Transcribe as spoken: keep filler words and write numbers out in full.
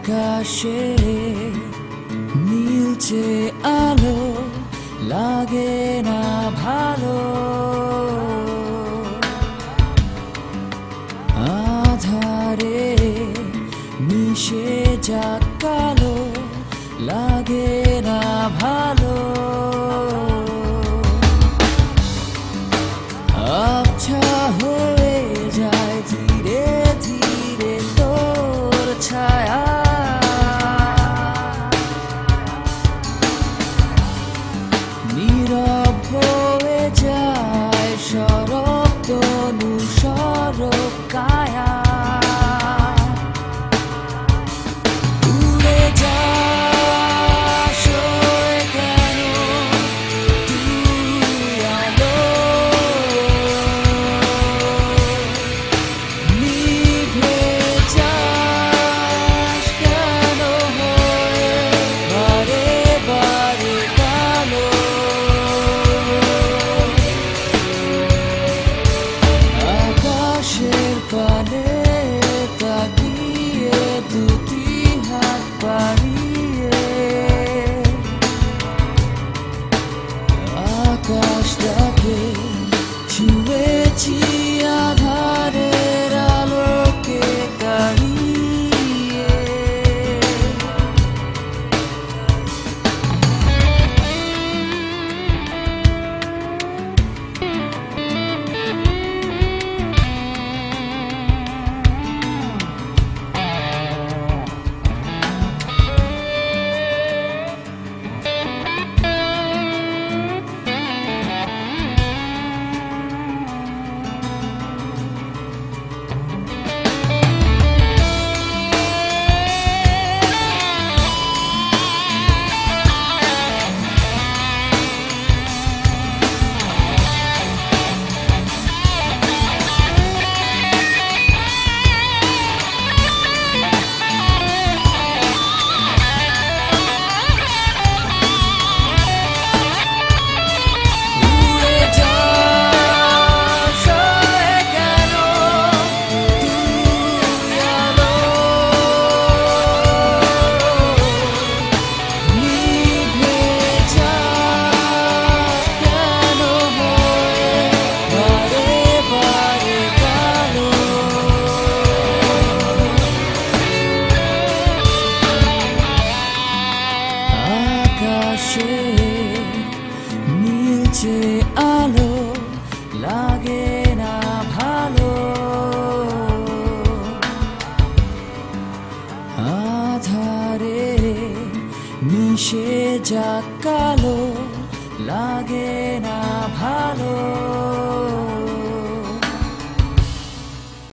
আকাশে নীলচে আলো লাগে না ভালো, আধারে মিশে যাক কালো লাগে না ভালো। আবছা হয়ে যায় ধীরে ধীরে তোর ছায়া, নীরব হয়ে যায় সরব তনু সরব কায়া। উড়ে যাস ওই কেন তুই আলো, নিভে যাস কেন হয়ে বারে বারে কালো। আকাশের পানে তাকিয়ে দুটি হাত বাড়িয়ে আকাশটাকে ছুঁয়েছি আধারের আলোকে দাঁড়িয়ে। আকাশে নীলচে আলো লাগে না ভালো, আধারে মিশে যাক কালো